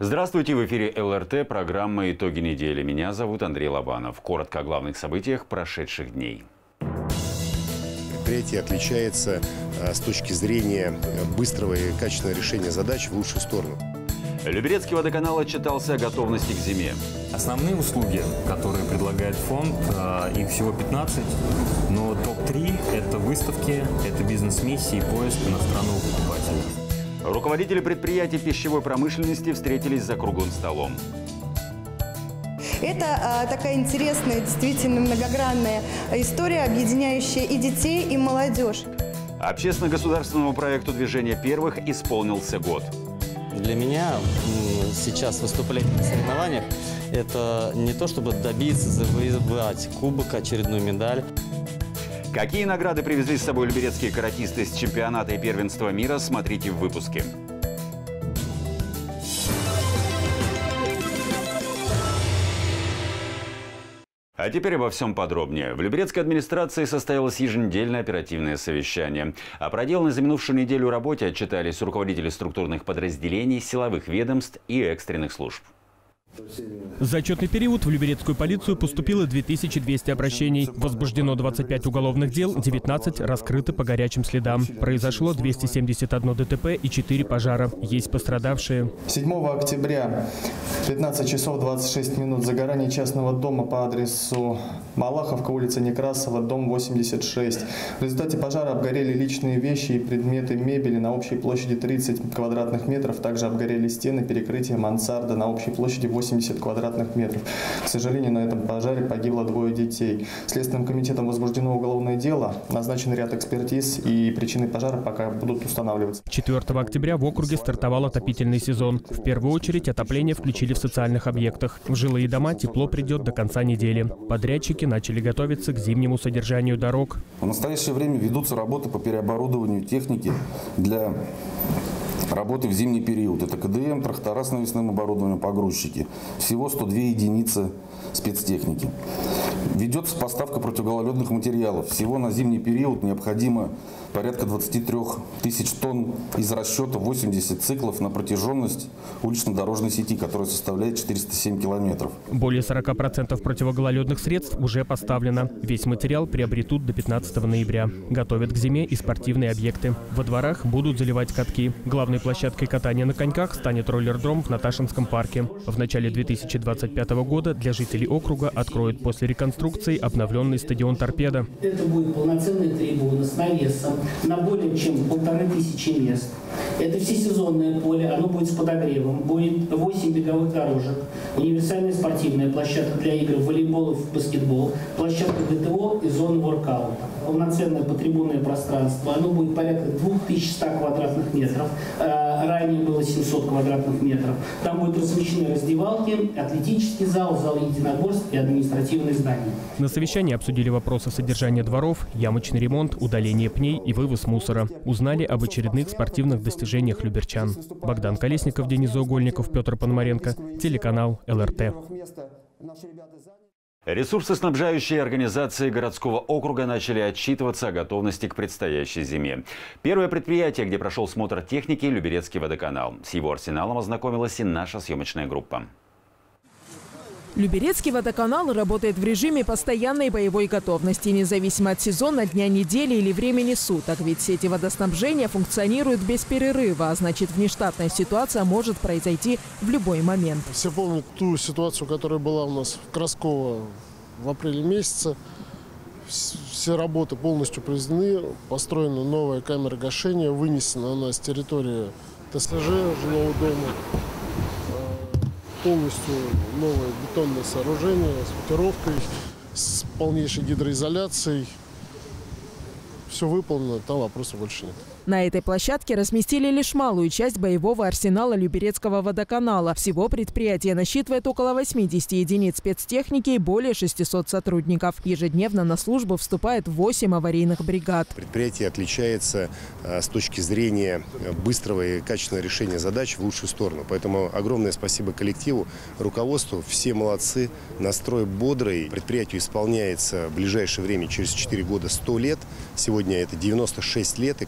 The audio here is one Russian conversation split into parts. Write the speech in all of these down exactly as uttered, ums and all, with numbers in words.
Здравствуйте, в эфире эл эр тэ, программа «Итоги недели». Меня зовут Андрей Лобанов. Коротко о главных событиях прошедших дней. Предприятие отличается с точки зрения быстрого и качественного решения задач в лучшую сторону. Люберецкий водоканал отчитался о готовности к зиме. Основные услуги, которые предлагает фонд, их всего пятнадцать, но топ три – это выставки, это бизнес-миссии и поиск иностранного покупателя. Руководители предприятий пищевой промышленности встретились за круглым столом. Это а, такая интересная, действительно многогранная история, объединяющая и детей, и молодежь. Общественно-государственному проекту «Движение первых» исполнился год. Для меня сейчас выступление на соревнованиях – это не то, чтобы добиться, завоевать кубок, очередную медаль. Какие награды привезли с собой люберецкие каратисты с чемпионата и первенства мира, смотрите в выпуске. А теперь обо всем подробнее. В люберецкой администрации состоялось еженедельное оперативное совещание. О проделанной за минувшую неделю работе отчитались руководители структурных подразделений, силовых ведомств и экстренных служб. За отчетный период в люберецкую полицию поступило две тысячи двести обращений. Возбуждено двадцать пять уголовных дел, девятнадцать раскрыты по горячим следам. Произошло двести семьдесят одно дэ тэ пэ и четыре пожара. Есть пострадавшие. седьмого октября в пятнадцать часов двадцать шесть минут загорание частного дома по адресу Малаховка, улица Некрасова, дом восемьдесят шесть. В результате пожара обгорели личные вещи и предметы мебели на общей площади тридцать квадратных метров. Также обгорели стены, перекрытия, мансарда на общей площади восемьдесят квадратных метров. К сожалению, на этом пожаре погибло двое детей. Следственным комитетом возбуждено уголовное дело, назначен ряд экспертиз, и причины пожара пока будут устанавливаться. четвёртого октября в округе стартовал отопительный сезон. В первую очередь отопление включили в социальных объектах. В жилые дома тепло придет до конца недели. Подрядчики начали готовиться к зимнему содержанию дорог. В настоящее время ведутся работы по переоборудованию техники для работы в зимний период. Это ка дэ эм, трактора с навесным оборудованием, погрузчики. Всего сто две единицы спецтехники. Ведется поставка противогололедных материалов. Всего на зимний период необходимо порядка двадцати трёх тысяч тонн из расчета восьмидесяти циклов на протяженность улично-дорожной сети, которая составляет четыреста семь километров. Более сорока процентов противогололедных средств уже поставлено. Весь материал приобретут до пятнадцатого ноября. Готовят к зиме и спортивные объекты. Во дворах будут заливать катки. Главной площадкой катания на коньках станет роллердром в Наташинском парке. В начале две тысячи двадцать пятого года для жителей округа откроют после реконструкции обновленный стадион «Торпедо». Это будет полноценная трибуна с навесом на более чем полторы тысячи мест. Это всесезонное поле, оно будет с подогревом, будет восемь беговых дорожек, универсальная спортивная площадка для игр в волейбол и в баскетбол, площадка гэ тэ о и зона воркаута. Полноценное потрибунное пространство, оно будет порядка двух тысяч ста квадратных метров, ранее было семьсот квадратных метров. Там будут размещены раздевалки, атлетический зал, зал единоборств и административные здания. На совещании обсудили вопросы содержания дворов, ямочный ремонт, удаление пней и вывоз мусора. Узнали об очередных спортивных достижениях люберчан. Богдан Колесников, Денис Заугольников, Петр Пономаренко, телеканал эл эр тэ. Ресурсоснабжающие организации городского округа начали отчитываться о готовности к предстоящей зиме. Первое предприятие, где прошел смотр техники – Люберецкий водоканал. С его арсеналом ознакомилась и наша съемочная группа. Люберецкий водоканал работает в режиме постоянной боевой готовности, независимо от сезона, дня недели или времени суток. Ведь сети водоснабжения функционируют без перерыва, а значит, внештатная ситуация может произойти в любой момент. Все помнят ту ситуацию, которая была у нас в Красково в апреле месяце. Все работы полностью произведены, построена новая камера гашения, вынесена она с территории тэ эс жэ, жилого дома. Полностью новое бетонное сооружение с футировкой, с полнейшей гидроизоляцией. Все выполнено, там вопросов больше нет. На этой площадке разместили лишь малую часть боевого арсенала Люберецкого водоканала. Всего предприятие насчитывает около восьмидесяти единиц спецтехники и более шестисот сотрудников. Ежедневно на службу вступает восемь аварийных бригад. Предприятие отличается с точки зрения быстрого и качественного решения задач в лучшую сторону. Поэтому огромное спасибо коллективу, руководству. Все молодцы, настрой бодрый. Предприятию исполняется в ближайшее время, через четыре года, сто лет. Сегодня это девяносто шесть лет. И, конечно же,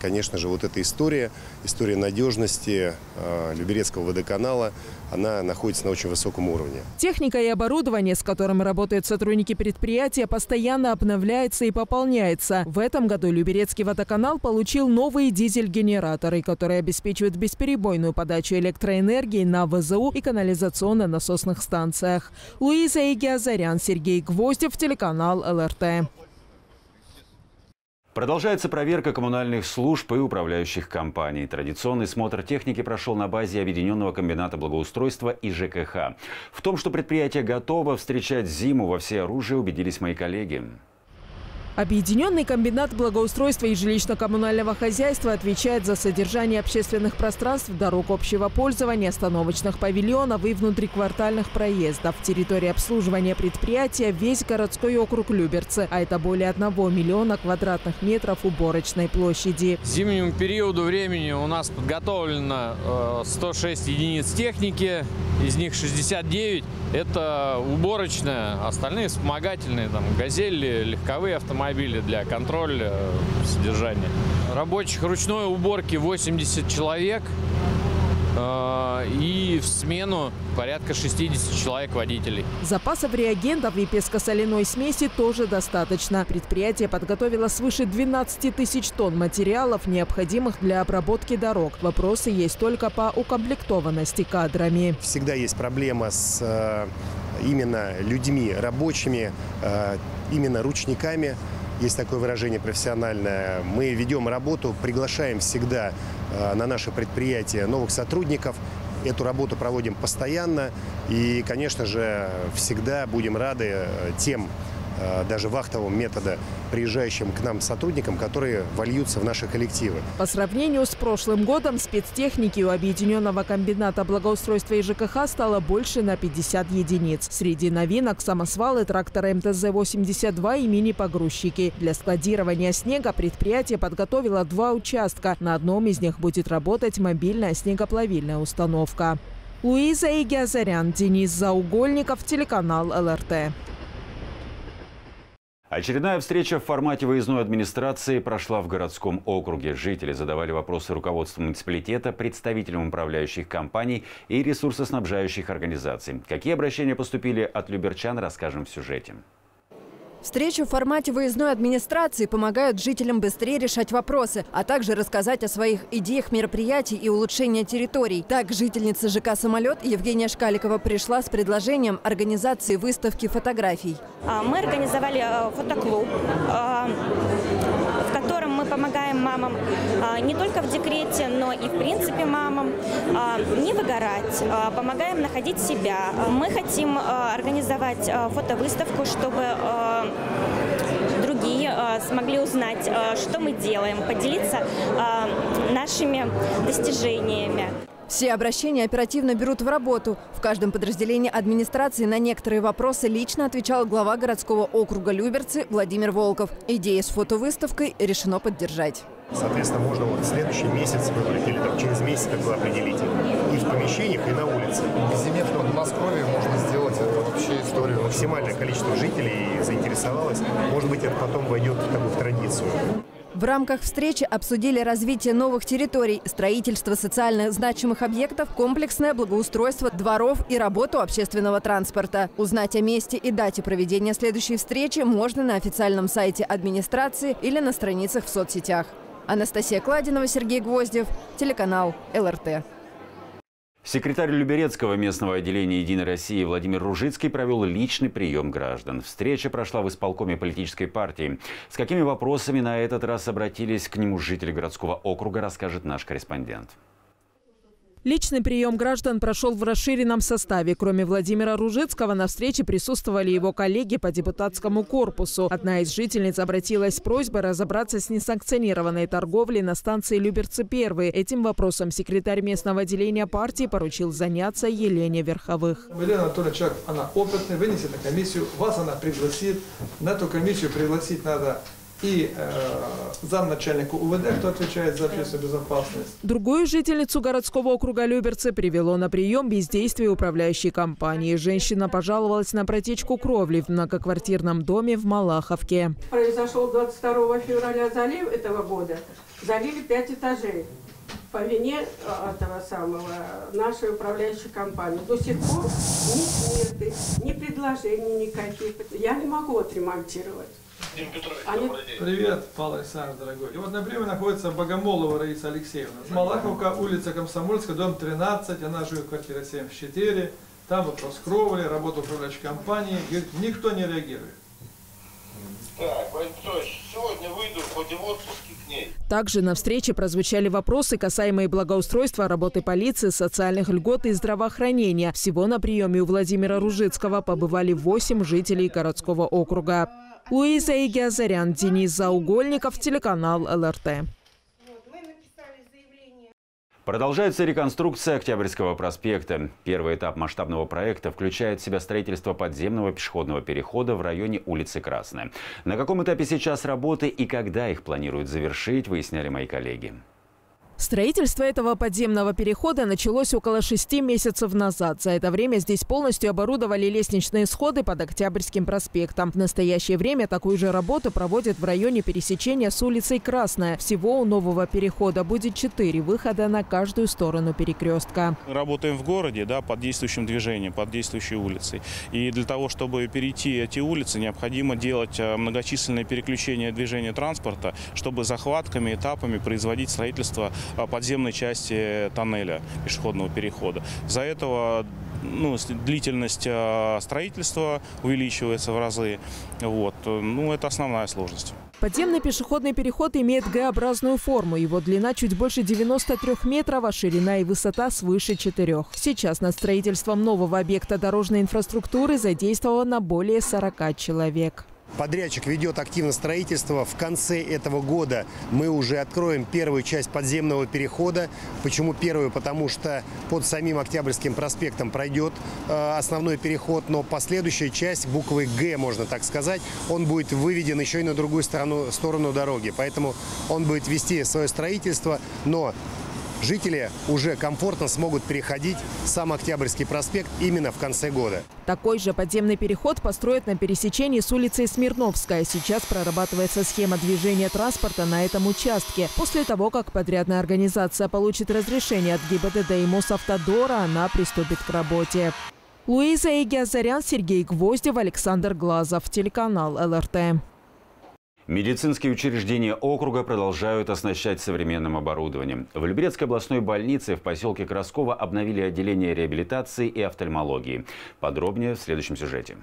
же, вот эта история, история надежности э, Люберецкого водоканала, она находится на очень высоком уровне. Техника и оборудование, с которым работают сотрудники предприятия, постоянно обновляется и пополняется. В этом году Люберецкий водоканал получил новые дизель-генераторы, которые обеспечивают бесперебойную подачу электроэнергии на вэ зэ у и канализационно-насосных станциях. Луиза Игиазарян, Сергей Гвоздев, телеканал эл эр тэ. Продолжается проверка коммунальных служб и управляющих компаний. Традиционный смотр техники прошел на базе Объединенного комбината благоустройства и жэ ка ха. В том, что предприятие готово встречать зиму во всеоружии, убедились мои коллеги. Объединенный комбинат благоустройства и жилищно-коммунального хозяйства отвечает за содержание общественных пространств, дорог общего пользования, остановочных павильонов и внутриквартальных проездов. Территория обслуживания предприятия – весь городской округ Люберцы, а это более одного миллиона квадратных метров уборочной площади. К зимнему периоду времени у нас подготовлено сто шесть единиц техники, из них шестьдесят девять – это уборочная, остальные вспомогательные, там, газели, легковые автомобили для контроля содержания. Рабочих ручной уборки восемьдесят человек и в смену порядка шестьдесят человек водителей. Запасов реагентов и пескосоляной смеси тоже достаточно. Предприятие подготовило свыше двенадцати тысяч тонн материалов, необходимых для обработки дорог. Вопросы есть только по укомплектованности кадрами. Всегда есть проблема с именно людьми рабочими, именно ручниками. Есть такое выражение профессиональное. Мы ведем работу, приглашаем всегда на наше предприятие новых сотрудников. Эту работу проводим постоянно. И, конечно же, всегда будем рады тем, даже вахтовым методом, приезжающим к нам сотрудникам, которые вольются в наши коллективы. По сравнению с прошлым годом спецтехники у Объединенного комбината благоустройства и жэ ка ха стало больше на пятьдесят единиц. Среди новинок – самосвалы, тракторы эм тэ зэ восемьдесят два и мини-погрузчики. Для складирования снега предприятие подготовило два участка. На одном из них будет работать мобильная снегоплавильная установка. Луиза Игиазарян, Денис Заугольников, телеканал эл эр тэ. Очередная встреча в формате выездной администрации прошла в городском округе. Жители задавали вопросы руководству муниципалитета, представителям управляющих компаний и ресурсоснабжающих организаций. Какие обращения поступили от люберчан, расскажем в сюжете. Встречи в формате выездной администрации помогают жителям быстрее решать вопросы, а также рассказать о своих идеях мероприятий и улучшения территорий. Так, жительница жэ ка «Самолет» Евгения Шкаликова пришла с предложением организации выставки фотографий. Мы организовали фотоклуб, в котором мы помогаем мамам не только в декрете, но и в принципе мамам не выгорать, помогаем находить себя. Мы хотим организовать фотовыставку, чтобы другие смогли узнать, что мы делаем, поделиться нашими достижениями. Все обращения оперативно берут в работу. В каждом подразделении администрации на некоторые вопросы лично отвечал глава городского округа Люберцы Владимир Волков. Идею с фотовыставкой решено поддержать. Соответственно, можно вот в следующий месяц выбрать или там, через месяц, как вы определите, и в помещениях, и на улице. В зиме в Подмосковье можно сделать это вообще историю. Максимальное количество жителей заинтересовалось. Может быть, это потом войдет в такую традицию. В рамках встречи обсудили развитие новых территорий, строительство социально значимых объектов, комплексное благоустройство дворов и работу общественного транспорта. Узнать о месте и дате проведения следующей встречи можно на официальном сайте администрации или на страницах в соцсетях. Анастасия Кладинова, Сергей Гвоздев, телеканал эл эр тэ. Секретарь Люберецкого местного отделения «Единой России» Владимир Ружицкий провел личный прием граждан. Встреча прошла в исполкоме политической партии. С какими вопросами на этот раз обратились к нему жители городского округа, расскажет наш корреспондент. Личный прием граждан прошел в расширенном составе. Кроме Владимира Ружицкого, на встрече присутствовали его коллеги по депутатскому корпусу. Одна из жительниц обратилась с просьбой разобраться с несанкционированной торговлей на станции Люберцы-Первый. Этим вопросом секретарь местного отделения партии поручил заняться Елене Верховых. Елена Анатольевна, человек, она опытный, вынесет на комиссию, вас она пригласит. На эту комиссию пригласить надо и э, замначальника у вэ дэ, кто отвечает за общественную безопасность. Другую жительницу городского округа Люберцы привело на прием бездействие управляющей компании. Женщина пожаловалась на протечку кровли в многоквартирном доме в Малаховке. Произошел двадцать второго февраля залив этого года. залили пять этажей по вине этого самого нашей управляющей компании. До сих пор ни сметы, ни предложений никаких. Я не могу отремонтировать. Они... Привет, Павел Александрович, дорогой. И вот, например, находится Богомолова Раиса Алексеевна. Малаховка, улица Комсомольская, дом тринадцать, она живет в квартире семьдесят четыре. Там вопрос кровли, работа управляющей компании. Говорит, никто не реагирует. Так, сегодня выйду хоть и в отпуске к ней. Также на встрече прозвучали вопросы, касаемые благоустройства, работы полиции, социальных льгот и здравоохранения. Всего на приеме у Владимира Ружицкого побывали восемь жителей городского округа. Луиза Игиазарян, Денис Заугольников, телеканал эл эр тэ. Продолжается реконструкция Октябрьского проспекта. Первый этап масштабного проекта включает в себя строительство подземного пешеходного перехода в районе улицы Красная. На каком этапе сейчас работы и когда их планируют завершить, выясняли мои коллеги. Строительство этого подземного перехода началось около шести месяцев назад. За это время здесь полностью оборудовали лестничные сходы под Октябрьским проспектом. В настоящее время такую же работу проводят в районе пересечения с улицей Красная. Всего у нового перехода будет четыре выхода на каждую сторону перекрестка. Работаем в городе, да, под действующим движением, под действующей улицей. И для того, чтобы перейти эти улицы, необходимо делать многочисленные переключения движения транспорта, чтобы захватками, этапами производить строительство подземной части тоннеля пешеходного перехода. Из-за этого ну, длительность строительства увеличивается в разы. Вот. Ну, это основная сложность. Подземный пешеходный переход имеет Г-образную форму. Его длина чуть больше девяноста трёх метров, а ширина и высота свыше четырёх. Сейчас над строительством нового объекта дорожной инфраструктуры задействовано более сорока человек. Подрядчик ведет активно строительство. В конце этого года мы уже откроем первую часть подземного перехода. Почему первую? Потому что под самим Октябрьским проспектом пройдет э, основной переход, но последующая часть, буквой Г, можно так сказать, он будет выведен еще и на другую сторону, сторону дороги. Поэтому он будет вести свое строительство, но жители уже комфортно смогут переходить сам Октябрьский проспект именно в конце года. Такой же подземный переход построят на пересечении с улицей Смирновская. Сейчас прорабатывается схема движения транспорта на этом участке. После того, как подрядная организация получит разрешение от ГИБДД и Мосавтодора, она приступит к работе. Луиза Игиазарян, Сергей Гвоздев, Александр Глазов, телеканал эл эр тэ. Медицинские учреждения округа продолжают оснащать современным оборудованием. В Люберецкой областной больнице в поселке Красково обновили отделение реабилитации и офтальмологии. Подробнее в следующем сюжете.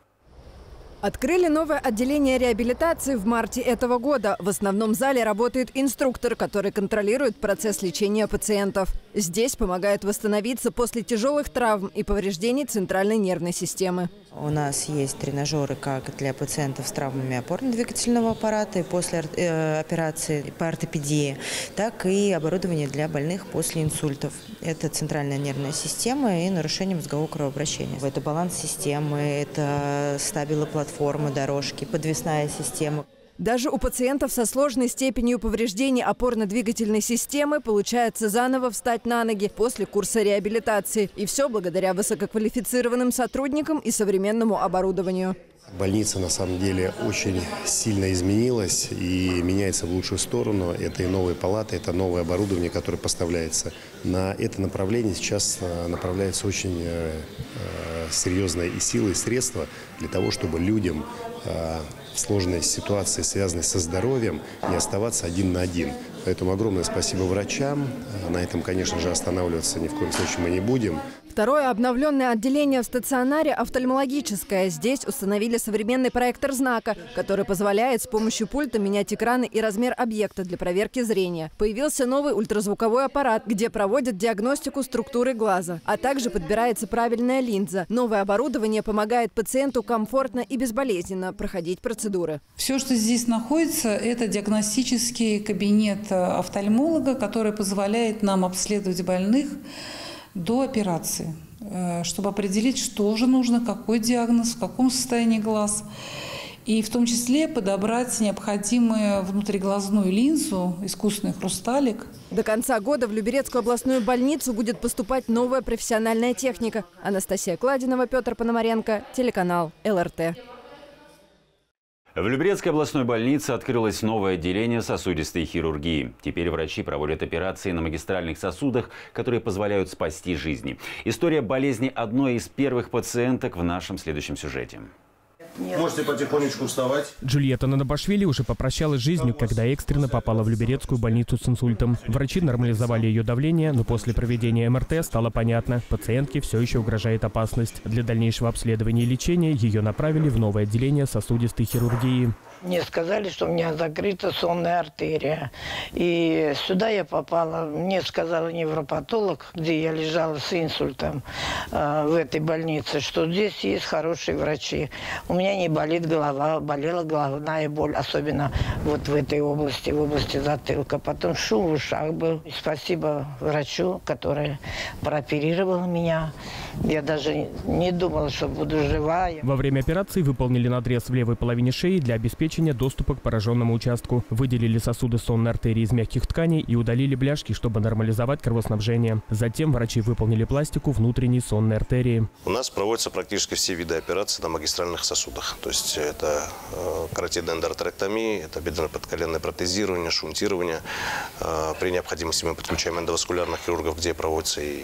Открыли новое отделение реабилитации в марте этого года. В основном зале работает инструктор, который контролирует процесс лечения пациентов. Здесь помогает восстановиться после тяжелых травм и повреждений центральной нервной системы. У нас есть тренажеры как для пациентов с травмами опорно-двигательного аппарата и после э, операции по ортопедии, так и оборудование для больных после инсультов. Это центральная нервная система и нарушение мозгового кровообращения. Это баланс системы, это стабилоплатформа, дорожки, подвесная система. Даже у пациентов со сложной степенью повреждений опорно-двигательной системы получается заново встать на ноги после курса реабилитации. И все благодаря высококвалифицированным сотрудникам и современному оборудованию. Больница на самом деле очень сильно изменилась и меняется в лучшую сторону. Это и новые палаты, это новое оборудование, которое поставляется. На это направление сейчас направляется очень серьезная и сила, и средства для того, чтобы людям в сложной ситуации, связанной со здоровьем, не оставаться один на один. Поэтому огромное спасибо врачам. На этом, конечно же, останавливаться ни в коем случае мы не будем. Второе обновленное отделение в стационаре офтальмологическое. Здесь установили современный проектор знака, который позволяет с помощью пульта менять экраны и размер объекта для проверки зрения. Появился новый ультразвуковой аппарат, где проводят диагностику структуры глаза, а также подбирается правильная линза. Новое оборудование помогает пациенту комфортно и безболезненно проходить процедуры. Все, что здесь находится, это диагностический кабинет офтальмолога, который позволяет нам обследовать больных до операции, чтобы определить, что же нужно, какой диагноз, в каком состоянии глаз. И в том числе подобрать необходимую внутриглазную линзу, искусственный хрусталик. До конца года в Люберецкую областную больницу будет поступать новая профессиональная техника. Анастасия Кладинова, Петр Пономаренко, телеканал эл эр тэ. В Люберецкой областной больнице открылось новое отделение сосудистой хирургии. Теперь врачи проводят операции на магистральных сосудах, которые позволяют спасти жизни. История болезни одной из первых пациенток в нашем следующем сюжете. Можете потихонечку вставать. Джульетта Нанабашвили уже попрощалась с жизнью, когда экстренно попала в Люберецкую больницу с инсультом. Врачи нормализовали ее давление, но после проведения эм эр тэ стало понятно – пациентке все еще угрожает опасность. Для дальнейшего обследования и лечения ее направили в новое отделение сосудистой хирургии. Мне сказали, что у меня закрыта сонная артерия. И сюда я попала, мне сказал невропатолог, где я лежала с инсультом э, в этой больнице, что здесь есть хорошие врачи. У меня не болит голова, болела головная боль, особенно вот в этой области, в области затылка. Потом шум в ушах был. И спасибо врачу, который прооперировал меня. Я даже не думала, что буду жива. Во время операции выполнили надрез в левой половине шеи для обеспечения доступа к пораженному участку. Выделили сосуды сонной артерии из мягких тканей и удалили бляшки, чтобы нормализовать кровоснабжение. Затем врачи выполнили пластику внутренней сонной артерии. У нас проводятся практически все виды операций на магистральных сосудах. То есть это э, каротидная эндотроктомия, это бедренно-подколенное протезирование, шунтирование. Э, при необходимости мы подключаем эндоваскулярных хирургов, где проводится и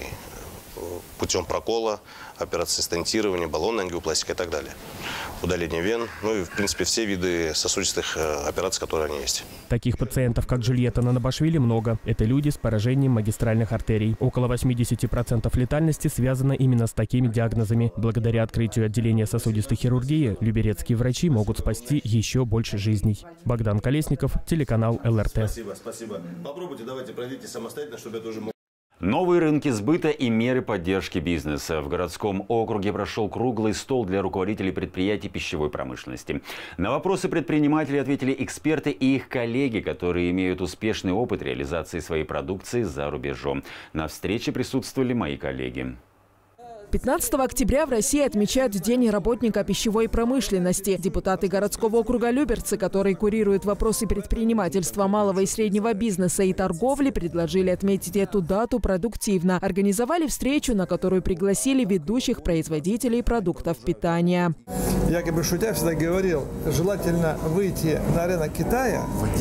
путем прокола, операции стентирования, баллонная ангиопластика и так далее. Удаление вен, ну и в принципе все виды сосудистых операций, которые они есть. Таких пациентов, как Джульетта Нанабашвили, много. Это люди с поражением магистральных артерий. Около восьмидесяти процентов летальности связано именно с такими диагнозами. Благодаря открытию отделения сосудистой хирургии люберецкие врачи могут спасти еще больше жизней. Богдан Колесников, телеканал эл эр тэ. Спасибо, спасибо. Попробуйте, давайте пройдите самостоятельно, чтобы это уже мог. Новые рынки сбыта и меры поддержки бизнеса. В городском округе прошел круглый стол для руководителей предприятий пищевой промышленности. На вопросы предпринимателей ответили эксперты и их коллеги, которые имеют успешный опыт реализации своей продукции за рубежом. На встрече присутствовали мои коллеги. пятнадцатого октября в России отмечают День работника пищевой промышленности. Депутаты городского округа Люберцы, которые курируют вопросы предпринимательства, малого и среднего бизнеса и торговли, предложили отметить эту дату продуктивно. Организовали встречу, на которую пригласили ведущих производителей продуктов питания. Я как бы шутя всегда говорил, желательно выйти на рынок Китая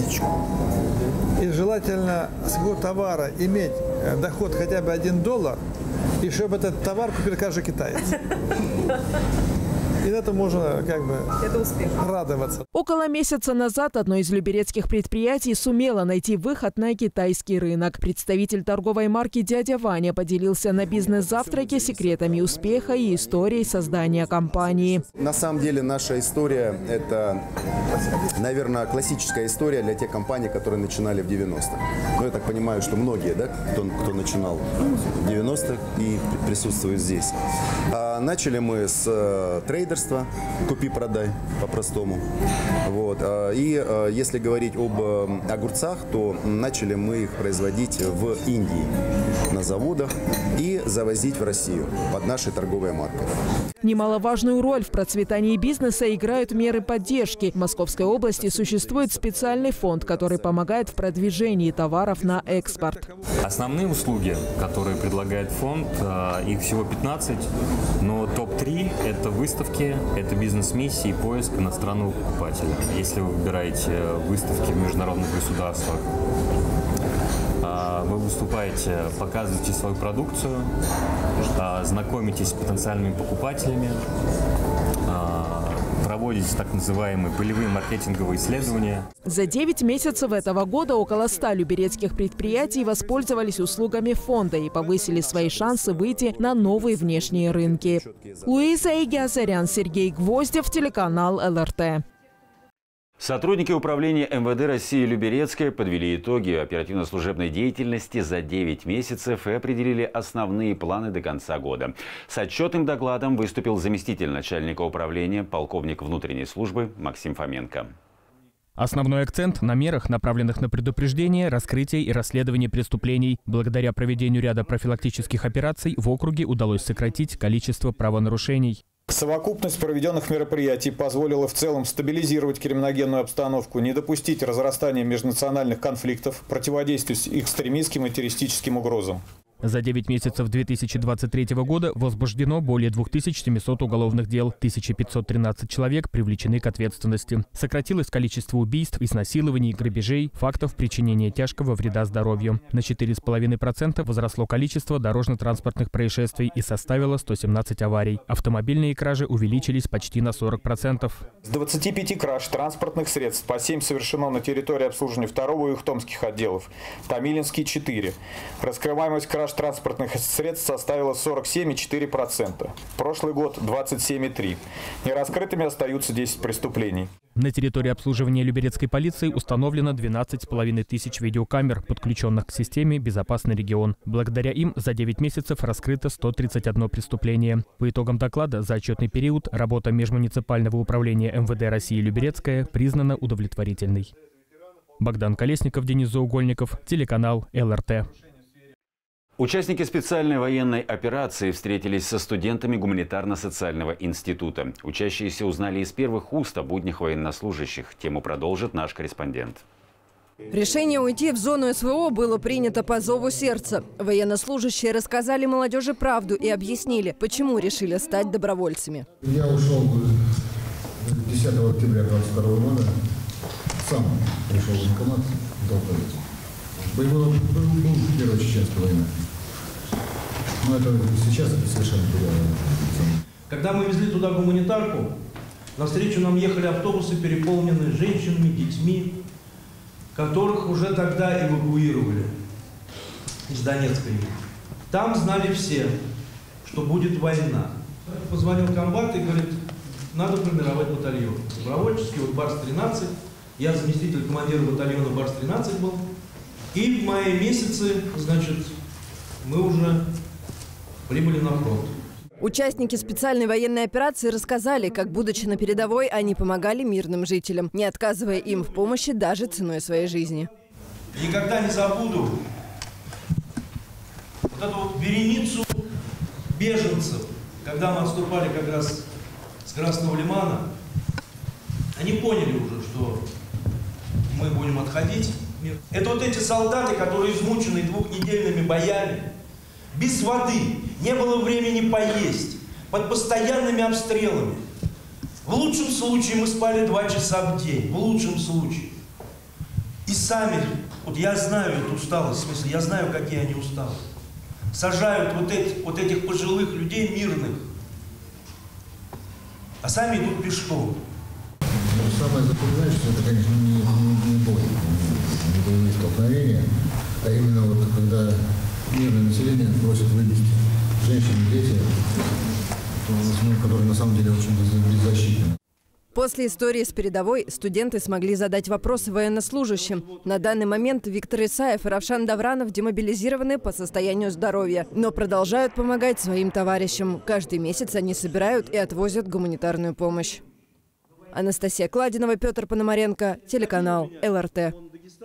и желательно с какого товара иметь доход хотя бы один доллар, и чтобы этот товар купил каждый китаец. И на это можно как бы радоваться. Около месяца назад одно из люберецких предприятий сумело найти выход на китайский рынок. Представитель торговой марки «Дядя Ваня» поделился на бизнес-завтраке секретами успеха и историей создания компании. На самом деле наша история – это, наверное, классическая история для тех компаний, которые начинали в девяностых. Ну, я так понимаю, что многие, да, кто, кто начинал в девяностых и присутствует здесь. А начали мы с трейдерства. Купи-продай по-простому. Вот. И если говорить об огурцах, то начали мы их производить в Индии на заводах и завозить в Россию под нашей торговой маркой. Немаловажную роль в процветании бизнеса играют меры поддержки. В Московской области существует специальный фонд, который помогает в продвижении товаров на экспорт. Основные услуги, которые предлагает фонд, их всего пятнадцать, но топ три – это выставки, это бизнес-миссии и поиск иностранного покупателя. Если вы выбираете выставки в международных государствах, вы выступаете, показываете свою продукцию, знакомитесь с потенциальными покупателями, проводите так называемые полевые маркетинговые исследования. За девять месяцев этого года около ста люберецких предприятий воспользовались услугами фонда и повысили свои шансы выйти на новые внешние рынки. Луиза Игиазарян, Сергей Гвоздев, телеканал эл эр тэ. Сотрудники управления эм вэ дэ России Люберецкой подвели итоги оперативно-служебной деятельности за девять месяцев и определили основные планы до конца года. С отчетным докладом выступил заместитель начальника управления, полковник внутренней службы Максим Фоменко. Основной акцент на мерах, направленных на предупреждение, раскрытие и расследование преступлений. Благодаря проведению ряда профилактических операций в округе удалось сократить количество правонарушений. Совокупность проведенных мероприятий позволила в целом стабилизировать криминогенную обстановку, не допустить разрастания межнациональных конфликтов, противодействовать экстремистским и террористическим угрозам. За девять месяцев две тысячи двадцать третьего года возбуждено более двух тысяч семисот уголовных дел, тысяча пятьсот тринадцать человек привлечены к ответственности. Сократилось количество убийств, изнасилований, грабежей, фактов причинения тяжкого вреда здоровью. На четыре с половиной процента возросло количество дорожно-транспортных происшествий и составило сто семнадцать аварий. Автомобильные кражи увеличились почти на сорок процентов. С двадцати пяти краж транспортных средств по семь совершено на территории обслуживания второго и Ухтомских отделов, Томилинский – четыре. Раскрываемость краж транспортных средств составила сорок семь и четыре десятых процента. Прошлый год – двадцать семь и три десятых процента. Нераскрытыми остаются десять преступлений. На территории обслуживания Люберецкой полиции установлено двенадцать с половиной тысяч видеокамер, подключенных к системе «Безопасный регион». Благодаря им за девять месяцев раскрыто сто тридцать одно преступление. По итогам доклада за отчетный период работа межмуниципального управления эм вэ дэ России Люберецкая признана удовлетворительной. Богдан Колесников, Денис Заугольников, телеканал эл эр тэ. Участники специальной военной операции встретились со студентами гуманитарно-социального института. Учащиеся узнали из первых уст о буднях военнослужащих. Тему продолжит наш корреспондент. Решение уйти в зону эс вэ о было принято по зову сердца. Военнослужащие рассказали молодежи правду и объяснили, почему решили стать добровольцами. Я ушел десятого октября двадцать второго года. Сам пришел в военкомат, дал позицию. Боевой был, был первая чеченская война. Но это сейчас это совершенно другое. Когда мы везли туда гуманитарку, навстречу нам ехали автобусы, переполненные женщинами, детьми, которых уже тогда эвакуировали из Донецка. Там знали все, что будет война. Позвонил комбат и говорит, надо формировать батальон. Добровольческий, вот Барс тринадцать. Я заместитель командира батальона Барс тринадцать был. И в мае месяце, значит, мы уже прибыли на фронт. Участники специальной военной операции рассказали, как, будучи на передовой, они помогали мирным жителям, не отказывая им в помощи даже ценой своей жизни. Никогда не забуду вот эту вот вереницу беженцев, когда мы отступали как раз с Красного Лимана. Они поняли уже, что мы будем отходить. Это вот эти солдаты, которые измучены двухнедельными боями, без воды, не было времени поесть, под постоянными обстрелами. В лучшем случае мы спали два часа в день, в лучшем случае. И сами, вот я знаю эту усталость, в смысле, я знаю, какие они усталые. Сажают вот, эти, вот этих пожилых людей мирных, а сами идут пешком. Самое запоминающееся, это, конечно, не, не, не бой, не боевые столкновения, а именно вот когда мирное население просит вывести женщин и дети, которые на самом деле очень беззащитны. После истории с передовой студенты смогли задать вопросы военнослужащим. На данный момент Виктор Исаев и Равшан Давранов демобилизированы по состоянию здоровья, но продолжают помогать своим товарищам. Каждый месяц они собирают и отвозят гуманитарную помощь. Анастасия Кладинова, Петр Пономаренко, телеканал эл эр тэ.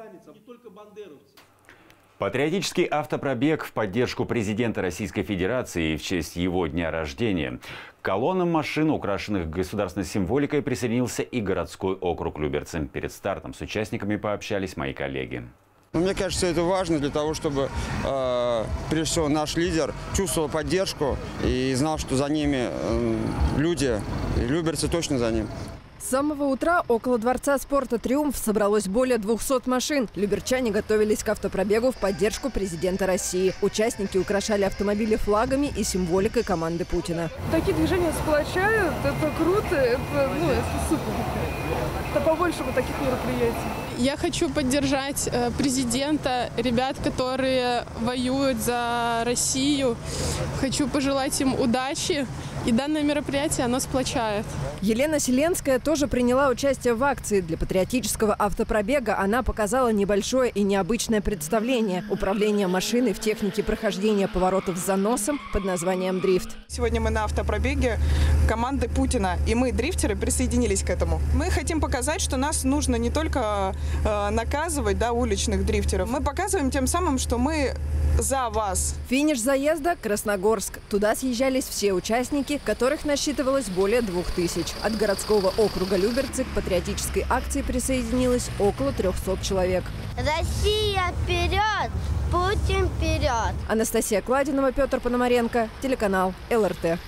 Патриотический автопробег в поддержку президента Российской Федерации в честь его дня рождения. К колоннам машин, украшенных государственной символикой, присоединился и городской округ Люберцы. Перед стартом с участниками пообщались мои коллеги. Мне кажется, это важно для того, чтобы, э, прежде всего, наш лидер чувствовал поддержку и знал, что за ними э, люди, и люберцы точно за ним. С самого утра около Дворца спорта «Триумф» собралось более двухсот машин. Люберчане готовились к автопробегу в поддержку президента России. Участники украшали автомобили флагами и символикой команды Путина. Такие движения сплочают, это круто, это, ну, это супер. Это побольше вот таких мероприятий. Я хочу поддержать э, президента, ребят, которые воюют за Россию. Хочу пожелать им удачи. И данное мероприятие, оно сплочает. Елена Селенская тоже приняла участие в акции. Для патриотического автопробега она показала небольшое и необычное представление. Управление машиной в технике прохождения поворотов с заносом под названием «Дрифт». Сегодня мы на автопробеге команды Путина, и мы, дрифтеры, присоединились к этому. Мы хотим показать, что нас нужно не только э, наказывать, да, уличных дрифтеров. Мы показываем тем самым, что мы за вас. Финиш заезда – Красногорск. Туда съезжались все участники техники, которых насчитывалось более двух тысяч. От городского округа Люберцы к патриотической акции присоединилось около трёхсот человек. Россия вперед! Путин вперед! Анастасия Кладинова, Петр Пономаренко, телеканал эл эр тэ.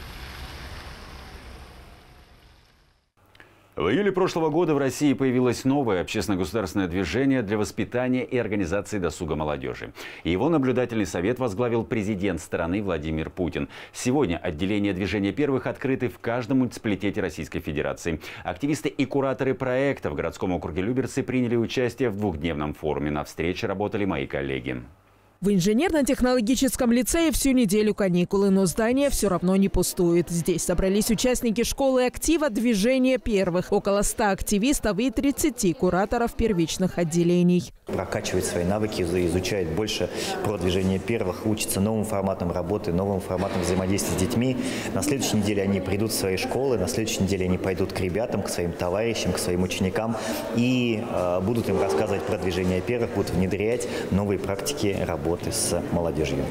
В июле прошлого года в России появилось новое общественно-государственное движение для воспитания и организации досуга молодежи. Его наблюдательный совет возглавил президент страны Владимир Путин. Сегодня отделения движения первых открыты в каждом муниципалитете Российской Федерации. Активисты и кураторы проекта в городском округе Люберцы приняли участие в двухдневном форуме. На встрече работали мои коллеги. В инженерно-технологическом лицее всю неделю каникулы, но здание все равно не пустует. Здесь собрались участники школы актива «Движение первых». Около ста активистов и тридцати кураторов первичных отделений. Прокачивает свои навыки, изучает больше про движение первых, учится новым форматам работы, новым форматам взаимодействия с детьми. На следующей неделе они придут в свои школы, на следующей неделе они пойдут к ребятам, к своим товарищам, к своим ученикам и э, будут им рассказывать про движение первых, будут внедрять новые практики работы с молодежью.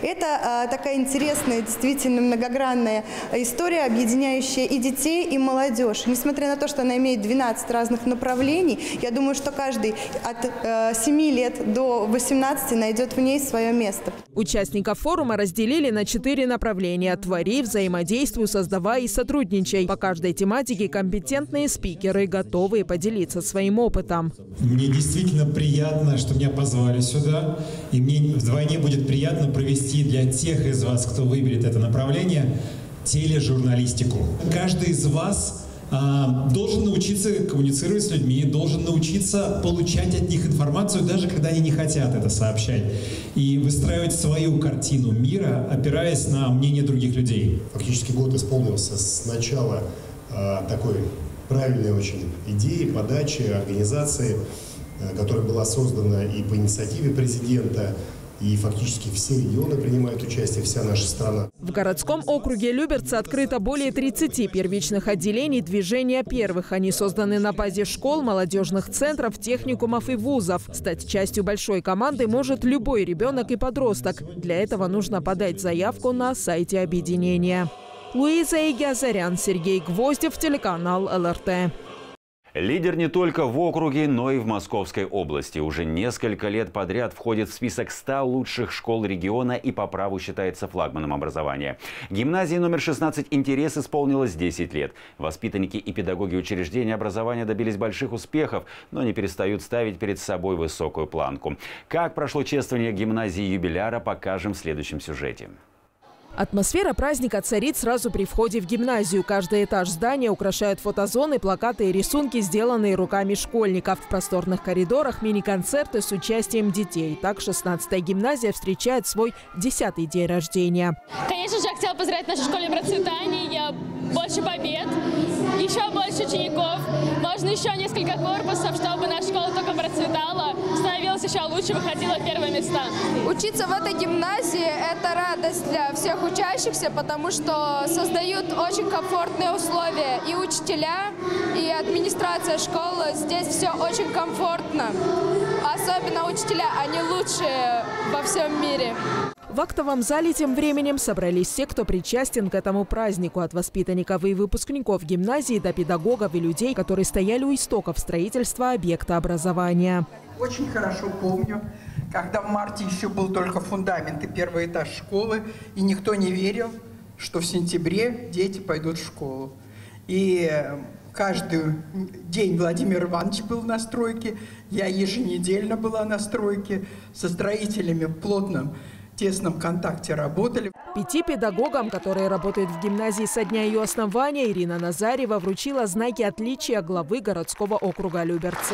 Это а, такая интересная, действительно многогранная история, объединяющая и детей, и молодежь. Несмотря на то, что она имеет двенадцать разных направлений, я думаю, что каждый от э, семи лет до восемнадцати найдет в ней свое место. Участников форума разделили на четыре направления: твори, взаимодействуй, создавай и сотрудничай. По каждой тематике компетентные спикеры, готовые поделиться своим опытом. Мне действительно приятно, что меня позвали сюда, и мне вдвойне будет приятно провести для тех из вас, кто выберет это направление, тележурналистику. Каждый из вас а, должен научиться коммуницировать с людьми, должен научиться получать от них информацию, даже когда они не хотят это сообщать, и выстраивать свою картину мира, опираясь на мнение других людей. Фактически год исполнился с начала а, такой правильной очень идеи, подачи, организации, которая была создана и по инициативе президента, и фактически все регионы принимают участие, вся наша страна. В городском округе Люберцы открыто более тридцати первичных отделений движения первых. Они созданы на базе школ, молодежных центров, техникумов и вузов. Стать частью большой команды может любой ребенок и подросток. Для этого нужно подать заявку на сайте объединения. Луиза Игиазарян, Сергей Гвоздев, телеканал эл эр тэ. Лидер не только в округе, но и в Московской области. Уже несколько лет подряд входит в список ста лучших школ региона и по праву считается флагманом образования. Гимназии номер шестнадцать «Интерес» исполнилось десять лет. Воспитанники и педагоги учреждения образования добились больших успехов, но не перестают ставить перед собой высокую планку. Как прошло чествование гимназии юбиляра, покажем в следующем сюжете. Атмосфера праздника царит сразу при входе в гимназию. Каждый этаж здания украшают фотозоны, плакаты и рисунки, сделанные руками школьников. В просторных коридорах мини-концерты с участием детей. Так шестнадцатая гимназия встречает свой десятый день рождения. Конечно же, я хотела поздравить нашу школу процветания, больше побед, еще больше учеников. Нужно еще несколько корпусов, чтобы наша школа только процветала, становилась еще лучше, выходила в первые места. Учиться в этой гимназии – это радость для всех учащихся, потому что создают очень комфортные условия. И учителя, и администрация школы, здесь все очень комфортно. Особенно учителя, они лучшие во всем мире. В актовом зале тем временем собрались все, кто причастен к этому празднику. От воспитанников и выпускников гимназии до педагогов и людей, которые стояли у истоков строительства объекта образования. Очень хорошо помню, когда в марте еще был только фундамент и первый этаж школы, и никто не верил, что в сентябре дети пойдут в школу. И каждый день Владимир Иванович был на стройке, я еженедельно была на стройке, со строителями в плотном, тесном контакте работали. Пяти педагогам, которые работают в гимназии со дня ее основания, Ирина Назарева вручила знаки отличия главы городского округа Люберцы.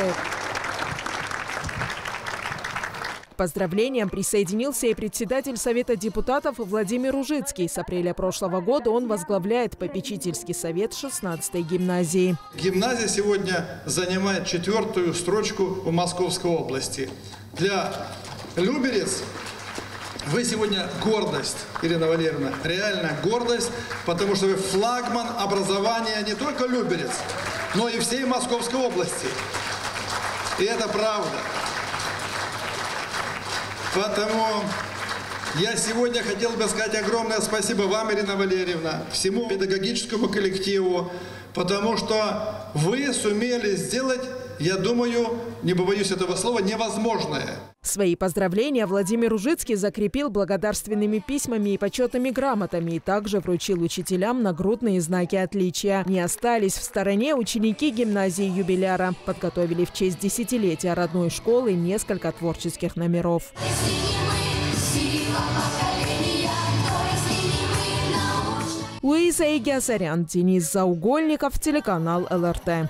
К поздравлениям присоединился и председатель Совета депутатов Владимир Ужицкий. С апреля прошлого года он возглавляет попечительский совет шестнадцатой гимназии. Гимназия сегодня занимает четвертую строчку в Московской области. Для Люберец вы сегодня гордость, Ирина Валерьевна, реально гордость, потому что вы флагман образования не только Люберец, но и всей Московской области. И это правда. Потому Я сегодня хотел бы сказать огромное спасибо вам, Ирина Валерьевна, всему педагогическому коллективу, потому что вы сумели сделать, я думаю, не побоюсь этого слова, невозможное. Свои поздравления Владимир Ужицкий закрепил благодарственными письмами и почетными грамотами и также вручил учителям нагрудные знаки отличия. Не остались в стороне ученики гимназии «Юбиляра». Подготовили в честь десятилетия родной школы несколько творческих номеров. Луиза Игиасарян, Денис Заугольников, телеканал эл эр тэ.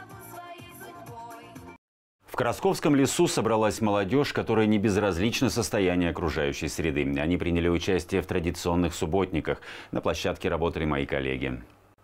В Красковском лесу собралась молодежь, которая не безразлична состоянию окружающей среды. Они приняли участие в традиционных субботниках. На площадке работали мои коллеги.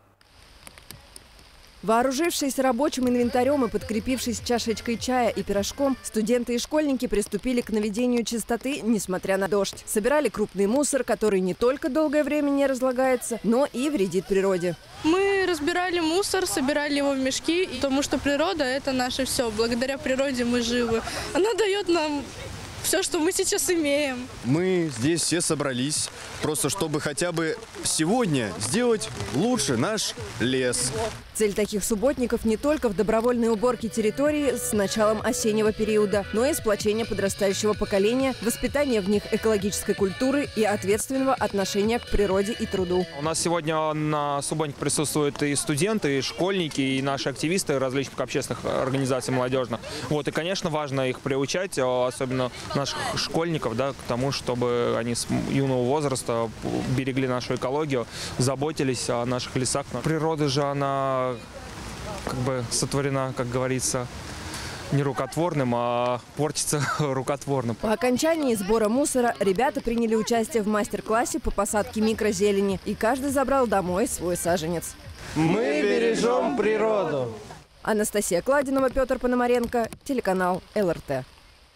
Вооружившись рабочим инвентарем и подкрепившись чашечкой чая и пирожком, студенты и школьники приступили к наведению чистоты, несмотря на дождь. Собирали крупный мусор, который не только долгое время не разлагается, но и вредит природе. Мы разбирали мусор, собирали его в мешки, потому что природа – это наше все. Благодаря природе мы живы. Она дает нам все, что мы сейчас имеем. Мы здесь все собрались, просто чтобы хотя бы сегодня сделать лучше наш лес. Цель таких субботников не только в добровольной уборке территории с началом осеннего периода, но и сплочение подрастающего поколения, воспитание в них экологической культуры и ответственного отношения к природе и труду. У нас сегодня на субботник присутствуют и студенты, и школьники, и наши активисты различных общественных организаций молодежных. Вот, и, конечно, важно их приучать, особенно наших школьников, да, к тому, чтобы они с юного возраста берегли нашу экологию, заботились о наших лесах. Природа же, она как бы сотворена, как говорится, не рукотворным, а портится рукотворно. По окончании сбора мусора ребята приняли участие в мастер-классе по посадке микрозелени, и каждый забрал домой свой саженец. Мы бережем природу. Анастасия Кладинова, Петр Пономаренко, телеканал эл эр тэ.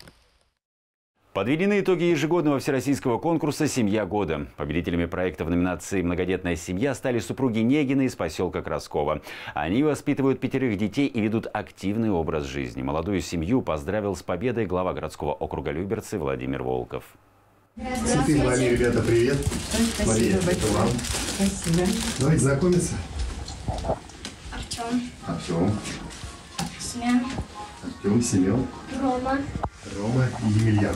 Подведены итоги ежегодного всероссийского конкурса «Семья года». Победителями проекта в номинации «Многодетная семья» стали супруги Негины из поселка Красково. Они воспитывают пятерых детей и ведут активный образ жизни. Молодую семью поздравил с победой глава городского округа Люберцы Владимир Волков. Цветы Мария, ребята, привет. Мария, это вам. Спасибо. Давайте знакомиться. Артем. Артем. Семен. Артем, Семен. Рома. Рома и Емельян.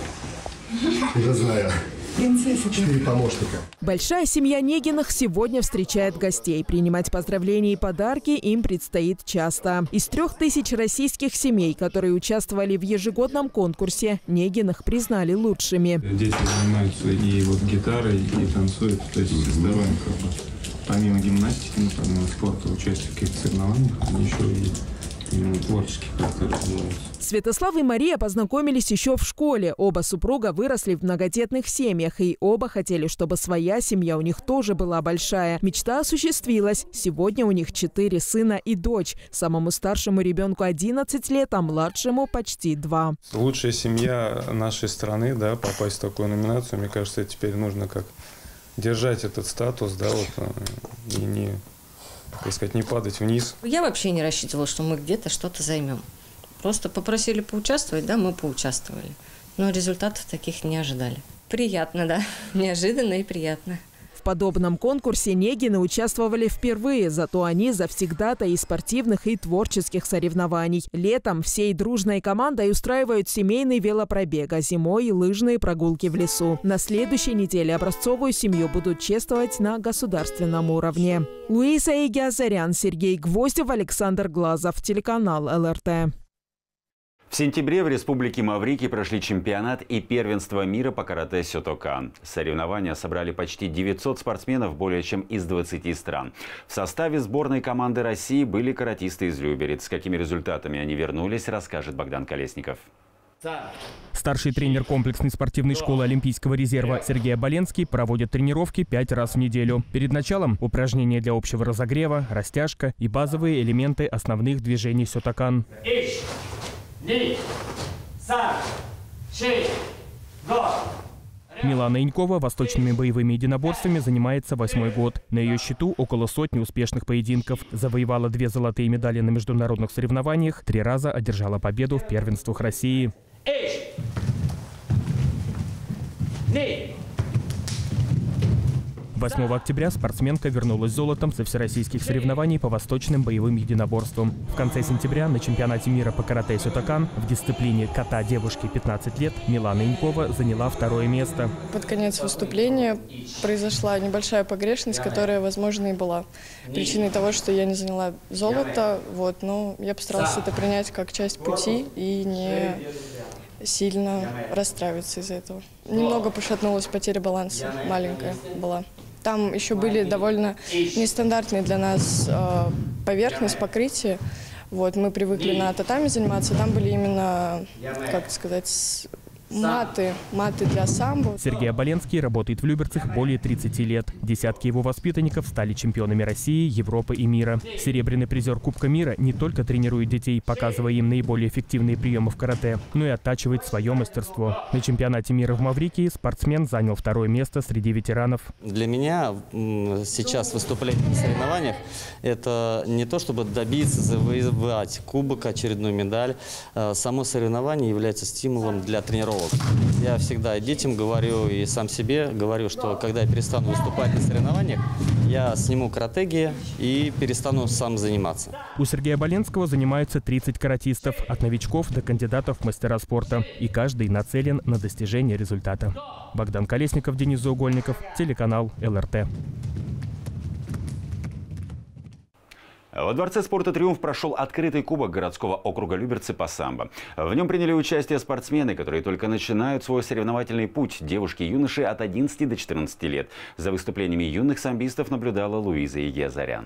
Я знаю. Четыре помощника. Большая семья Негиных сегодня встречает гостей. Принимать поздравления и подарки им предстоит часто. Из трех тысяч российских семей, которые участвовали в ежегодном конкурсе, Негиных признали лучшими. Дети занимаются и вот гитарой, и танцуют, то есть здоровьем как бы. Помимо гимнастики, ну, помимо спорта, участие в каких-то соревнованиях, они еще и именно творческих как-то развиваются. Святослав и Мария познакомились еще в школе. Оба супруга выросли в многодетных семьях, и оба хотели, чтобы своя семья у них тоже была большая. Мечта осуществилась. Сегодня у них четыре сына и дочь. Самому старшему ребенку одиннадцать лет, а младшему почти два. Лучшая семья нашей страны, да, попасть в такую номинацию, мне кажется, теперь нужно как держать этот статус, да, вот, и не, так сказать, не падать вниз. Я вообще не рассчитывала, что мы где-то что-то займем. Просто попросили поучаствовать, да, мы поучаствовали. Но результатов таких не ожидали. Приятно, да, неожиданно и приятно. В подобном конкурсе Негины участвовали впервые, зато они завсегдата и спортивных, и творческих соревнований. Летом всей дружной командой устраивают семейный велопробег, а зимой – лыжные прогулки в лесу. На следующей неделе образцовую семью будут чествовать на государственном уровне. Луиза Игиасарян, Сергей Гвоздев, Александр Глазов, телеканал эл эр тэ. В сентябре в Республике Маврикий прошли чемпионат и первенство мира по карате Сётокан. Соревнования собрали почти девятьсот спортсменов более чем из двадцати стран. В составе сборной команды России были каратисты из Люберец. С какими результатами они вернулись, расскажет Богдан Колесников. Старший тренер комплексной спортивной школы Олимпийского резерва Сергей Оболенский проводит тренировки пять раз в неделю. Перед началом упражнения для общего разогрева, растяжка и базовые элементы основных движений Сётокан. Милана Инькова восточными боевыми единоборствами занимается восьмой год. На ее счету около сотни успешных поединков. Завоевала две золотые медали на международных соревнованиях, три раза одержала победу в первенствах России. восьмого октября спортсменка вернулась с золотом со всероссийских соревнований по восточным боевым единоборствам. В конце сентября на чемпионате мира по карате Сётокан в дисциплине ката девушки пятнадцать лет Милана Инькова заняла второе место. Под конец выступления произошла небольшая погрешность, которая, возможно, и была причиной того, что я не заняла золото. Вот, но я постаралась это принять как часть пути и не сильно расстраиваться из-за этого. Немного пошатнулась, потеря баланса маленькая была. Там еще были довольно нестандартные для нас э, поверхность, покрытие. Вот, мы привыкли на татами заниматься, там были именно, как сказать, маты, маты для самбо. Сергей Оболенский работает в Люберцах более тридцати лет. Десятки его воспитанников стали чемпионами России, Европы и мира. Серебряный призер Кубка мира не только тренирует детей, показывая им наиболее эффективные приемы в карате, но и оттачивает свое мастерство. На чемпионате мира в Маврикии спортсмен занял второе место среди ветеранов. Для меня сейчас выступление на соревнованиях – это не то, чтобы добиться, завоевать кубок, очередную медаль. Само соревнование является стимулом для тренировок. Я всегда детям говорю и сам себе говорю, что когда я перестану выступать на соревнованиях, я сниму каратеги и перестану сам заниматься. У Сергея Оболенского занимаются тридцать каратистов, от новичков до кандидатов в мастера спорта. И каждый нацелен на достижение результата. Богдан Колесников, Денис Заугольников, телеканал эл эр тэ. Во Дворце спорта «Триумф» прошел открытый кубок городского округа Люберцы по самбо. В нем приняли участие спортсмены, которые только начинают свой соревновательный путь. Девушки и юноши от одиннадцати до четырнадцати лет. За выступлениями юных самбистов наблюдала Луиза Егиазарян.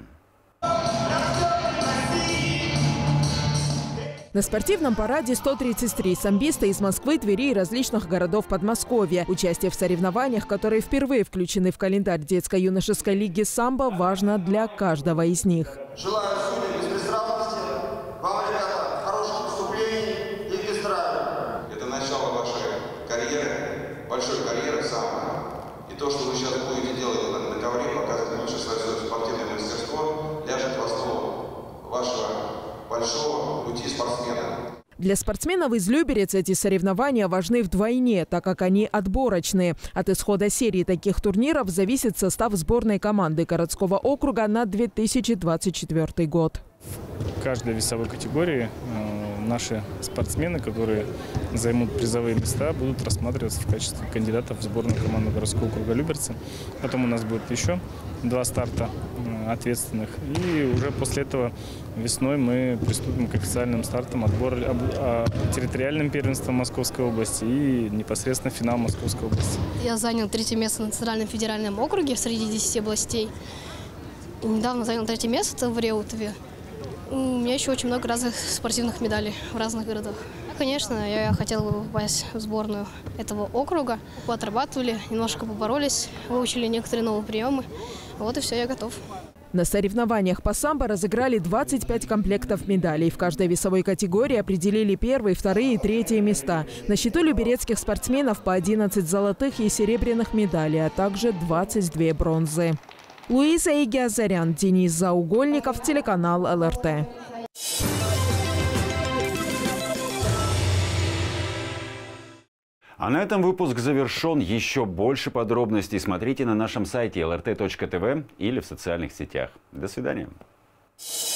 На спортивном параде сто тридцать три самбиста из Москвы, Твери и различных городов Подмосковья. Участие в соревнованиях, которые впервые включены в календарь детско-юношеской лиги самбо, важно для каждого из них. Желаю судьям беспристрастности, вам, ребята, хороших выступлений и бесстрастия. Это начало вашей карьеры, большой карьеры самбо. И то, что вы сейчас будете делать на, на ковре, показывать ваше свое спортивное мастерство, ляжет в основу вашего большого пути спортсмена. Для спортсменов из Люберец эти соревнования важны вдвойне, так как они отборочные. От исхода серии таких турниров зависит состав сборной команды городского округа на две тысячи двадцать четвёртый год. В каждой весовой категории э, наши спортсмены, которые займут призовые места, будут рассматриваться в качестве кандидатов в сборную команду городского округа Люберцы. Потом у нас будет еще два старта э, ответственных. И уже после этого весной мы приступим к официальным стартам отбора об, о, территориальным первенством Московской области и непосредственно финал Московской области. Я занял третье место на Центральном федеральном округе среди десяти областей. И недавно занял третье место в Реутове. У меня еще очень много разных спортивных медалей в разных городах. Конечно, я хотела бы попасть в сборную этого округа. Отрабатывали, немножко поборолись, выучили некоторые новые приемы. Вот и все, я готов. На соревнованиях по самбо разыграли двадцать пять комплектов медалей. В каждой весовой категории определили первые, вторые и третьи места. На счету люберецких спортсменов по одиннадцать золотых и серебряных медалей, а также двадцать две бронзы. Луиза Егиазарян, Денис Заугольников, телеканал эл эр тэ. А на этом выпуск завершен. Еще больше подробностей смотрите на нашем сайте эл эр тэ точка тэ вэ или в социальных сетях. До свидания.